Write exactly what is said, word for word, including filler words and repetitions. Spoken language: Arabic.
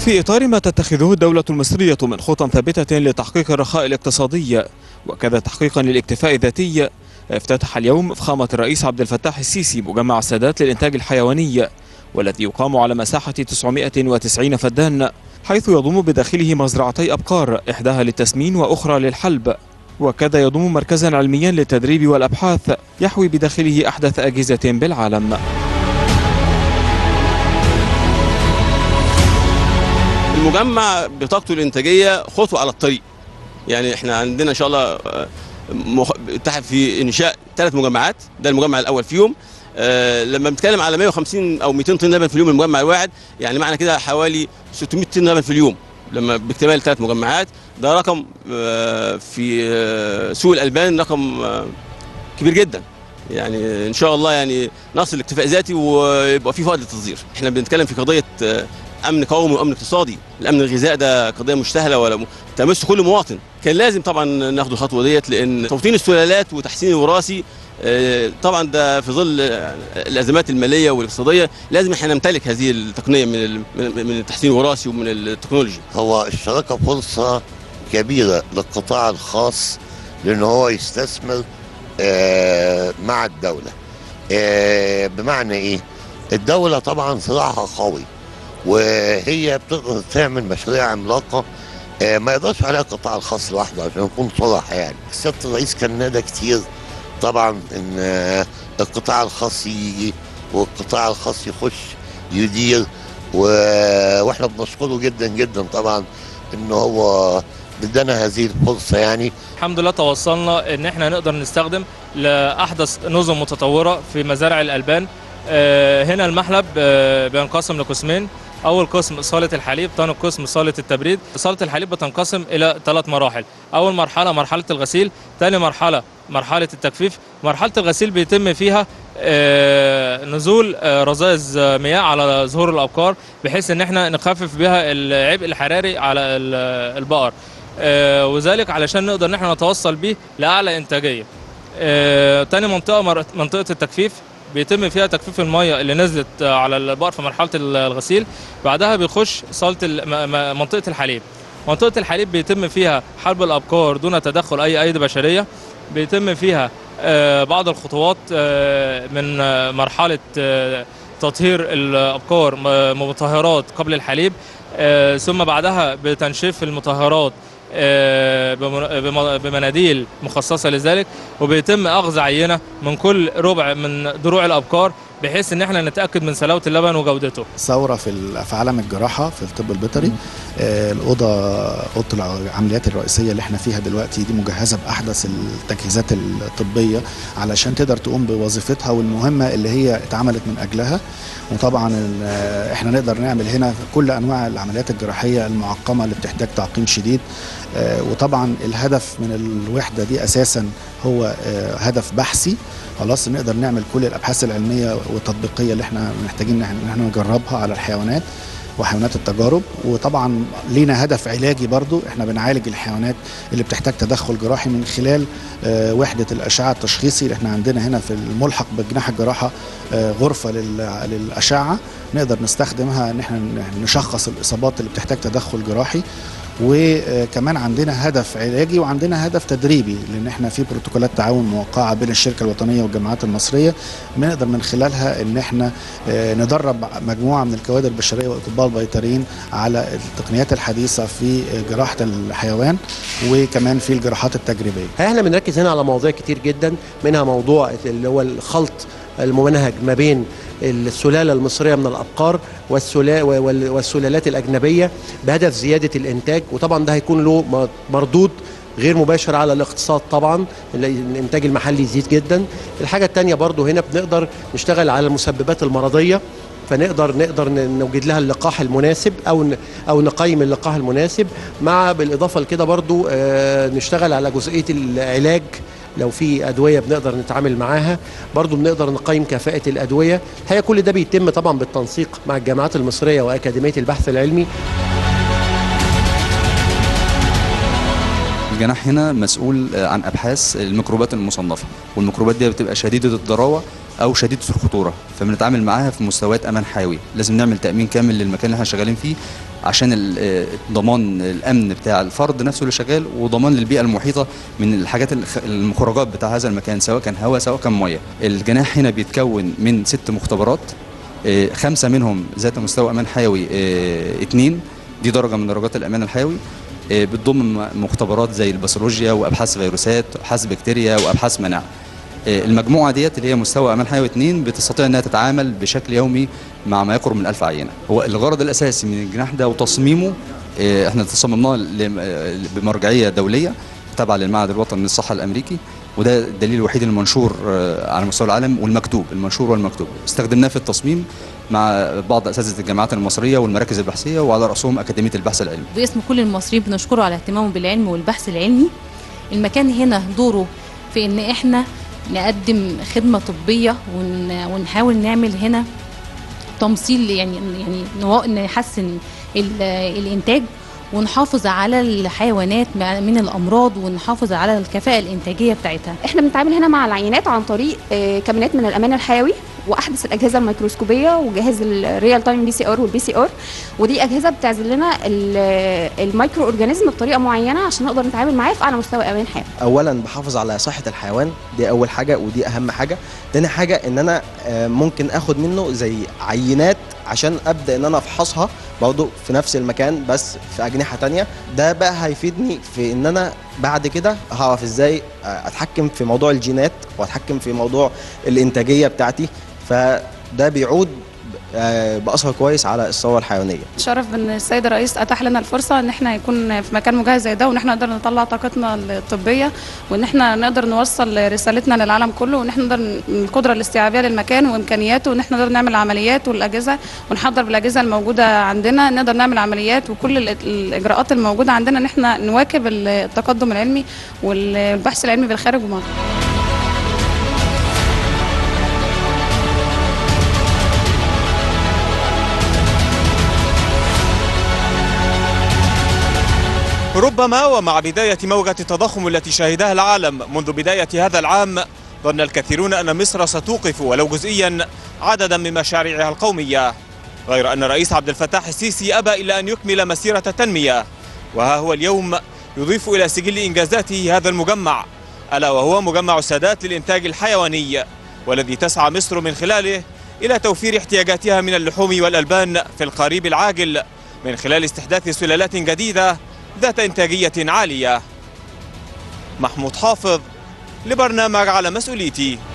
في إطار ما تتخذه الدولة المصرية من خطى ثابتة لتحقيق الرخاء الاقتصادي وكذا تحقيقا للاكتفاء الذاتي، افتتح اليوم فخامة الرئيس عبد الفتاح السيسي مجمع السادات للإنتاج الحيواني، والذي يقام على مساحة تسعمائة وتسعين فدان، حيث يضم بداخله مزرعتي أبقار، إحداها للتسمين وأخرى للحلب، وكذا يضم مركزا علميا للتدريب والأبحاث يحوي بداخله أحدث أجهزة بالعالم. المجمع بطاقته الإنتاجية خطوة على الطريق، يعني احنا عندنا إن شاء الله اتحد في إنشاء ثلاث مجمعات، ده المجمع الأول فيهم. أه لما بنتكلم على مائة وخمسين أو مئتين طن لبن في اليوم المجمع الواحد، يعني معنى كده حوالي ستمائة طن لبن في اليوم لما باكتمال ثلاث مجمعات. ده رقم أه في أه سوق الألبان رقم أه كبير جدا، يعني ان شاء الله يعني نصل الاكتفاء ذاتي ويبقى في فائض للتصدير. احنا بنتكلم في قضيه امن قومي وامن اقتصادي، الامن الغذائي ده قضيه مشتهله ولا تمس كل مواطن. كان لازم طبعا ناخد الخطوه ديت، لان توطين السلالات وتحسين الوراثي طبعا ده في ظل الازمات الماليه والاقتصاديه لازم احنا نمتلك هذه التقنيه من من التحسين الوراثي ومن التكنولوجيا. هو الشراكه فرصه كبيره للقطاع الخاص لان هو يستثمر مع الدولة. بمعنى ايه؟ الدولة طبعا صراعها قوي وهي بتقدر تعمل مشاريع عملاقة ما يقدرش عليها القطاع الخاص لوحده، عشان نكون صراحة. يعني سيادة الرئيس كان نادى كتير طبعا ان القطاع الخاص يجي والقطاع الخاص يخش يدير، واحنا بنشكره جدا جدا طبعا ان هو بدنا هذه الفرصة. يعني الحمد لله توصلنا ان احنا نقدر نستخدم لاحدث نظم متطوره في مزارع الالبان. هنا المحلب بينقسم لقسمين، اول قسم صاله الحليب، ثاني قسم صاله التبريد. صاله الحليب بتنقسم الى ثلاث مراحل، اول مرحله مرحله الغسيل، ثاني مرحله مرحله التجفيف. مرحله الغسيل بيتم فيها نزول رذاذ مياه على ظهور الابقار بحيث ان احنا نخفف بها العبء الحراري على البقر، وذلك علشان نقدر ان احنا نتوصل به لاعلى انتاجيه. تاني منطقه منطقه التجفيف، بيتم فيها تجفيف الميه اللي نزلت على البقر في مرحله الغسيل. بعدها بيخش صاله منطقه الحليب. منطقه الحليب بيتم فيها حلب الابقار دون تدخل اي ايدي بشريه. بيتم فيها بعض الخطوات من مرحله تطهير الابقار بمطهرات قبل الحليب، ثم بعدها بتنشيف المطهرات بمناديل مخصصه لذلك، وبيتم اخذ عينه من كل ربع من ضروع الابقار بحيث ان احنا نتاكد من سلاوه اللبن وجودته. ثوره في في عالم الجراحه في الطب البيطري. آه الاوضه اوضه العمليات الرئيسيه اللي احنا فيها دلوقتي دي مجهزه باحدث التجهيزات الطبيه علشان تقدر تقوم بوظيفتها والمهمه اللي هي اتعملت من اجلها. وطبعا احنا نقدر نعمل هنا كل انواع العمليات الجراحيه المعقمه اللي بتحتاج تعقيم شديد. آه وطبعا الهدف من الوحده دي اساسا هو آه هدف بحثي، خلاص نقدر نعمل كل الابحاث العلميه والتطبيقيه اللي احنا محتاجين ان احنا نجربها على الحيوانات وحيوانات التجارب. وطبعا لينا هدف علاجي برضو، احنا بنعالج الحيوانات اللي بتحتاج تدخل جراحي من خلال آه وحده الاشعه التشخيصي اللي احنا عندنا هنا في الملحق بجناح الجراحه آه غرفه للاشعه نقدر نستخدمها ان احنا نشخص الاصابات اللي بتحتاج تدخل جراحي. وكمان عندنا هدف علاجي وعندنا هدف تدريبي، لان احنا في بروتوكولات تعاون موقعه بين الشركه الوطنيه والجامعات المصريه بنقدر من خلالها ان احنا ندرب مجموعه من الكوادر البشريه والاطباء البيطريين على التقنيات الحديثه في جراحه الحيوان وكمان في الجراحات التجريبيه. احنا بنركز هنا على مواضيع كتير جدا، منها موضوع اللي هو الخلط الممنهج ما بين السلالة المصرية من الأبقار والسلالات الأجنبية بهدف زيادة الإنتاج، وطبعا ده هيكون له مردود غير مباشر على الاقتصاد. طبعا الإنتاج المحلي يزيد جدا. الحاجة التانية برضو هنا بنقدر نشتغل على المسببات المرضية، فنقدر نقدر نوجد لها اللقاح المناسب او او نقيم اللقاح المناسب، مع بالاضافه لكده برضو نشتغل على جزئيه العلاج. لو في ادويه بنقدر نتعامل معاها، برضو بنقدر نقيم كفاءه الادويه. هي كل ده بيتم طبعا بالتنسيق مع الجامعات المصريه واكاديميه البحث العلمي. الجناح هنا مسؤول عن ابحاث الميكروبات المصنفه، والميكروبات دي بتبقى شديده الضراوه او شديده الخطوره، فبنتعامل معاها في مستويات امان حيوي. لازم نعمل تامين كامل للمكان اللي احنا شغالين فيه عشان ضمان الامن بتاع الفرد نفسه اللي شغال، وضمان للبيئه المحيطه من الحاجات المخرجات بتاع هذا المكان، سواء كان هواء سواء كان ميه. الجناح هنا بيتكون من ست مختبرات، خمسه منهم ذات مستوى امان حيوي اثنين، دي درجه من درجات الامان الحيوي. بتضم مختبرات زي الباثولوجيا وابحاث فيروسات وابحاث بكتيريا وابحاث مناعه. المجموعه ديت اللي هي مستوى امان حيوي اثنين بتستطيع انها تتعامل بشكل يومي مع ما يقرب من ألف عينه. هو الغرض الاساسي من الجناح ده وتصميمه احنا تصممناه بمرجعيه دوليه تابعه للمعهد الوطني للصحه الامريكي، وده الدليل الوحيد المنشور على مستوى العالم والمكتوب، المنشور والمكتوب. استخدمناه في التصميم مع بعض اساتذه الجامعات المصريه والمراكز البحثيه، وعلى راسهم اكاديميه البحث العلمي. باسم كل المصريين بنشكره على اهتمامه بالعلم والبحث العلمي. المكان هنا دوره في ان احنا نقدم خدمه طبيه ونحاول نعمل هنا تمثيل، يعني يعني نحسن الانتاج ونحافظ على الحيوانات من الامراض ونحافظ على الكفاءه الانتاجيه بتاعتها. احنا بنتعامل هنا مع العينات عن طريق كابينات من الامان الحيوي واحدث الاجهزه الميكروسكوبيه وجهاز الريال تايم بي سي ار والبي سي ار، ودي اجهزه بتعزل لنا الميكرو اورجانيزم بطريقه معينه عشان نقدر نتعامل معاه في اعلى مستوى امان حيوي. اولا بحافظ على صحه الحيوان، دي اول حاجه ودي اهم حاجه. تاني حاجه ان انا ممكن اخد منه زي عينات عشان ابدا ان انا افحصها برضه في نفس المكان بس في اجنحه تانية. ده بقى هيفيدني في ان انا بعد كده هعرف ازاي اتحكم في موضوع الجينات واتحكم في موضوع الانتاجيه بتاعتي، فده بيعود باثر كويس على الثروه الحيوانيه. شرف ان السيد الرئيس اتاح لنا الفرصه ان احنا يكون في مكان مجهز زي ده، وان احنا نقدر نطلع طاقتنا الطبيه، وان احنا نقدر نوصل رسالتنا للعالم كله، وان احنا نقدر القدره الاستيعابيه للمكان وامكانياته، وان احنا نقدر نعمل عمليات والاجهزه ونحضر بالاجهزه الموجوده عندنا، نقدر نعمل عمليات وكل الاجراءات الموجوده عندنا ان احنا نواكب التقدم العلمي والبحث العلمي بالخارج ومصر. ربما ومع بداية موجة التضخم التي شهدها العالم منذ بداية هذا العام، ظن الكثيرون أن مصر ستوقف ولو جزئيا عددا من مشاريعها القومية، غير أن الرئيس عبد الفتاح السيسي أبى إلا أن يكمل مسيرة التنمية، وها هو اليوم يضيف إلى سجل إنجازاته هذا المجمع، ألا وهو مجمع السادات للإنتاج الحيواني، والذي تسعى مصر من خلاله إلى توفير احتياجاتها من اللحوم والألبان في القريب العاجل من خلال استحداث سلالات جديدة ذات إنتاجية عالية. محمود حافظ لبرنامج على مسؤوليتي.